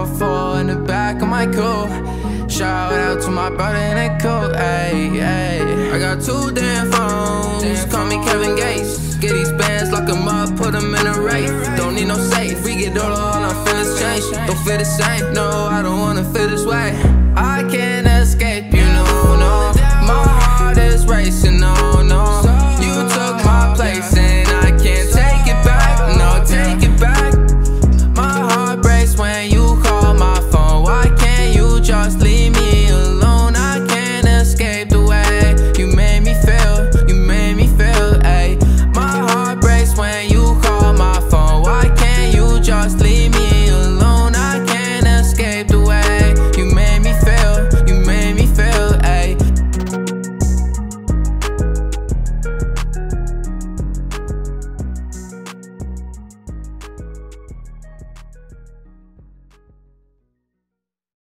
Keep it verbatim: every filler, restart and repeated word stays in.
four four in the back of my coupe. Shout out to my brother in the coupe, ayy, ayy. I got two damn phones, call me Kevin Gates. Get these bands, lock them up, put them in a race. Don't need no safe, we get all, all our feelings change. Don't feel the same, no, I don't wanna feel this way.